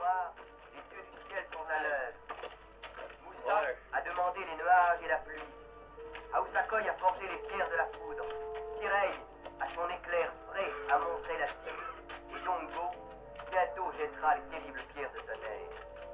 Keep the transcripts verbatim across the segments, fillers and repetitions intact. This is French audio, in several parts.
soir, les dieux du ciel sont à l'œuvre. Moussa a demandé les nuages et la pluie. Aoussakoy a forgé les pierres de la foudre. Kirei, à son éclair frais, a montré la cire. Et Yongo, bientôt jettera les terribles pierres de tonnerre.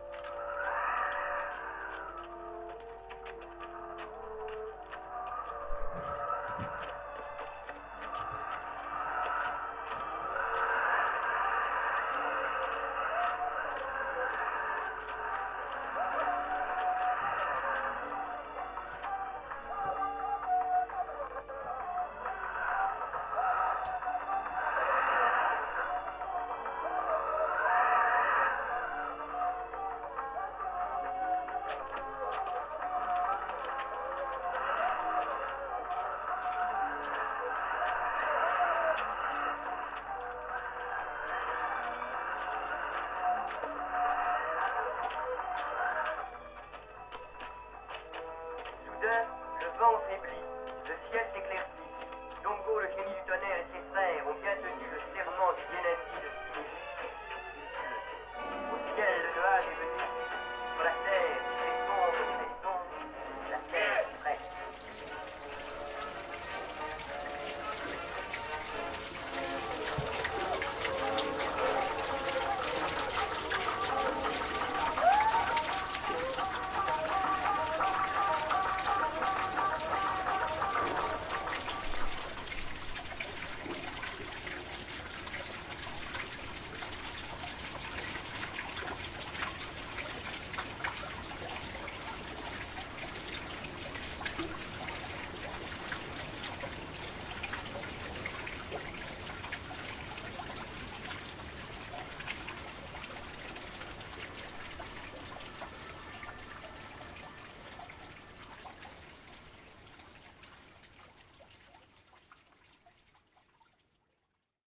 Le vent faiblit, le ciel s'éclaircit. Yongo, le génie du tonnerre, et ses frères ont bien tenu le serment du Yenati de s'unifier.